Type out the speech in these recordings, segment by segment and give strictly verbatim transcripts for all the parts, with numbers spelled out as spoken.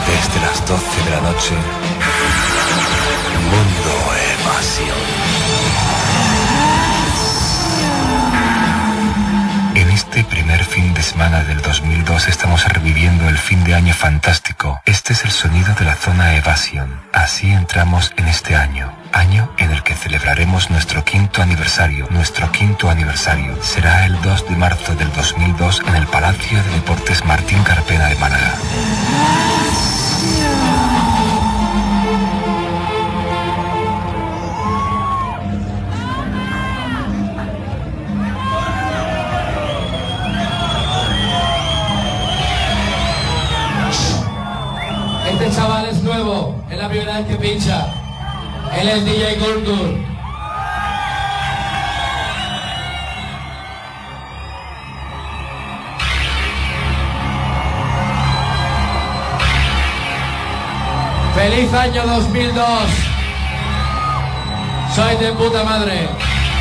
Desde las doce de la noche, Mundo Evasión. En este primer fin de semana del dos mil dos estamos reviviendo el fin de año fantástico. Este es el sonido de la zona Evasión. Así entramos en este año. Año en el que celebraremos nuestro quinto aniversario. Nuestro quinto aniversario será el dos de marzo del dos mil dos en el Palacio de Deportes Martín Carpena de Málaga. Este chaval es nuevo, es la primera vez que pincha. Él es D J Gordur. ¡Feliz año dos mil dos! Soy de puta madre.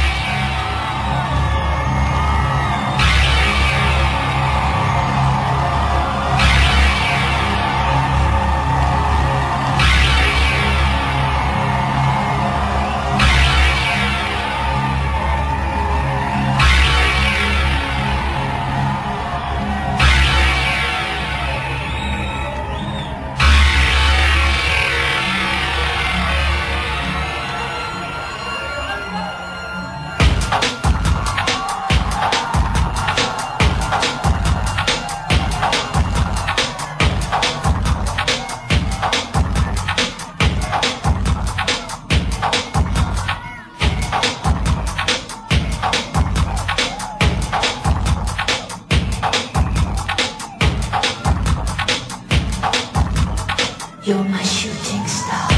You're my shooting star.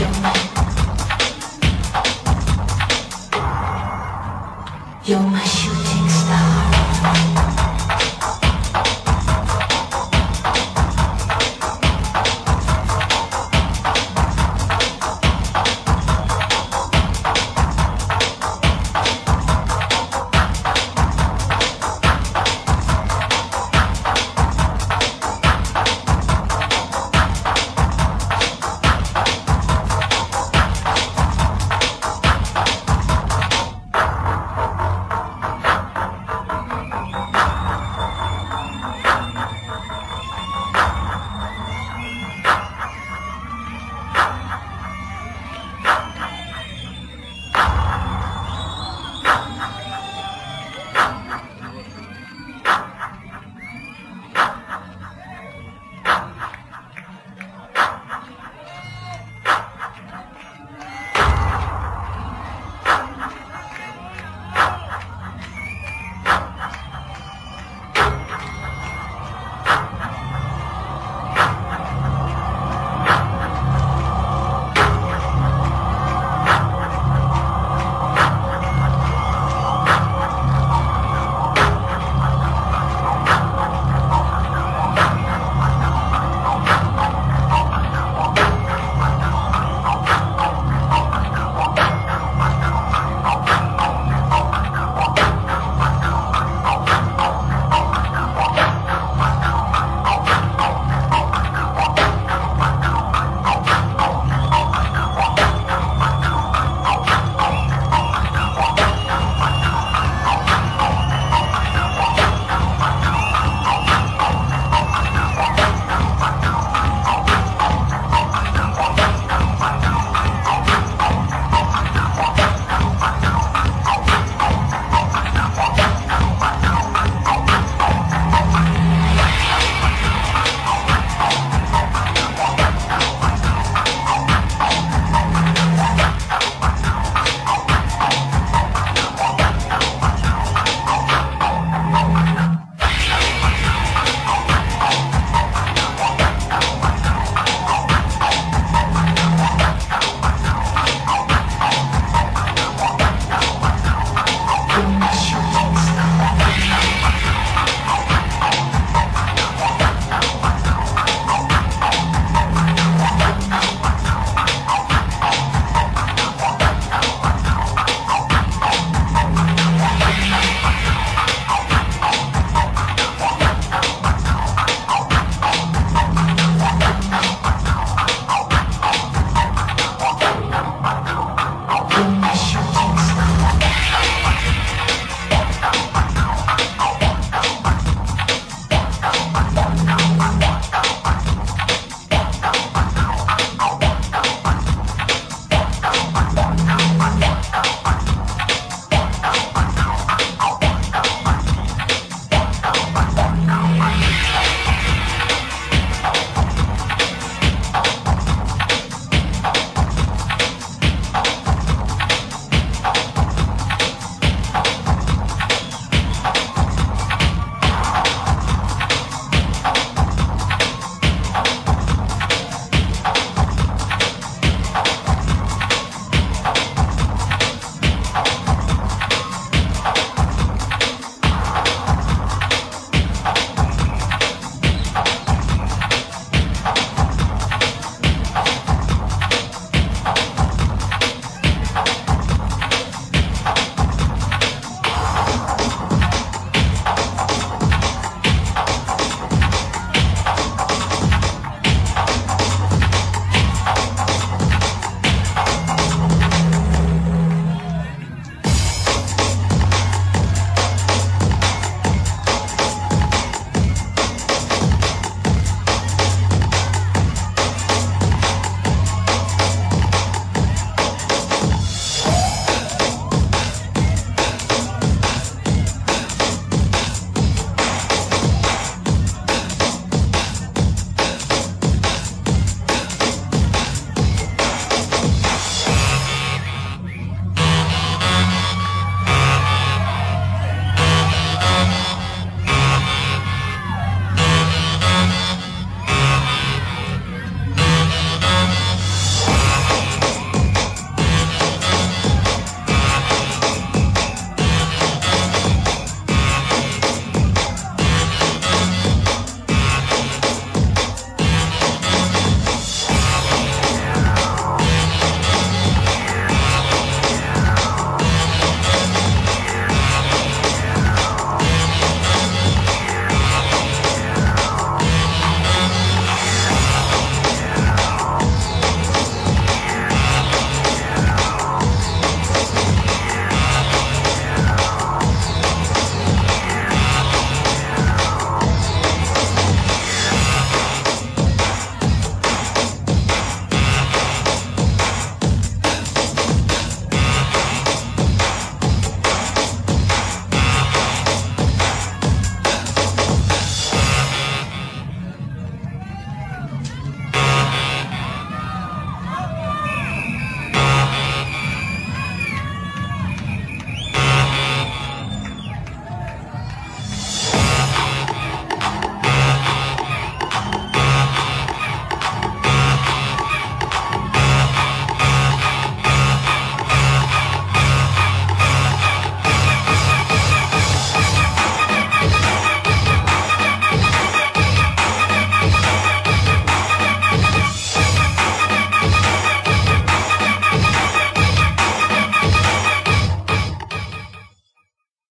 You're my shooting